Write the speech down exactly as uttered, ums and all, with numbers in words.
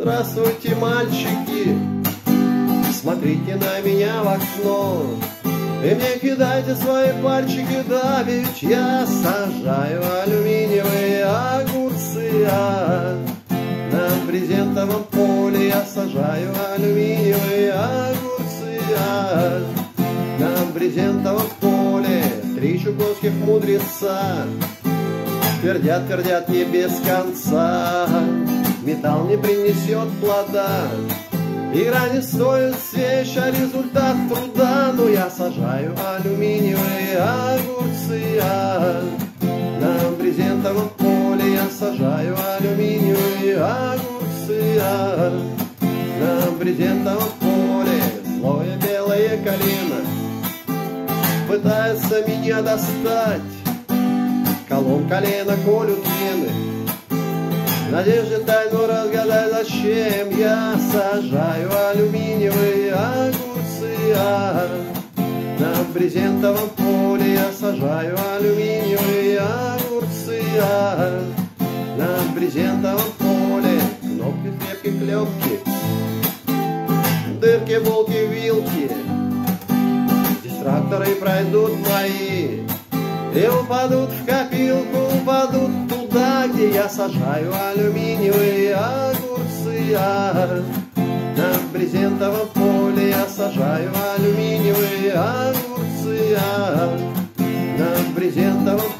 Здравствуйте, мальчики, смотрите на меня в окно и мне кидайте свои пальчики, да ведь я сажаю алюминиевые огурцы, а на брезентовом поле я сажаю алюминиевые огурцы, а на брезентовом поле три чукотских мудреца твердят, твердят не без конца. Металл не принесет плода, игра не стоит свеч, а результат труда. Но я сажаю алюминиевые огурцы, а на брезентовом поле я сажаю алюминиевые огурцы, а на брезентовом поле злое белое колено пытается меня достать. Колом колено колют вены, в надежде тайну разгадать, зачем я сажаю алюминиевые огурцы, а на брезентовом поле я сажаю алюминиевые огурцы, а на брезентовом поле кнопки, крепкие клепки, дырки, булки, вилки. Здесь тракторы пройдут мои и упадут в копилку, упадут туда, где я сажаю алюминиевые огурцы, а на брезентовом поле я сажаю алюминиевые огурцы, а на брезентовом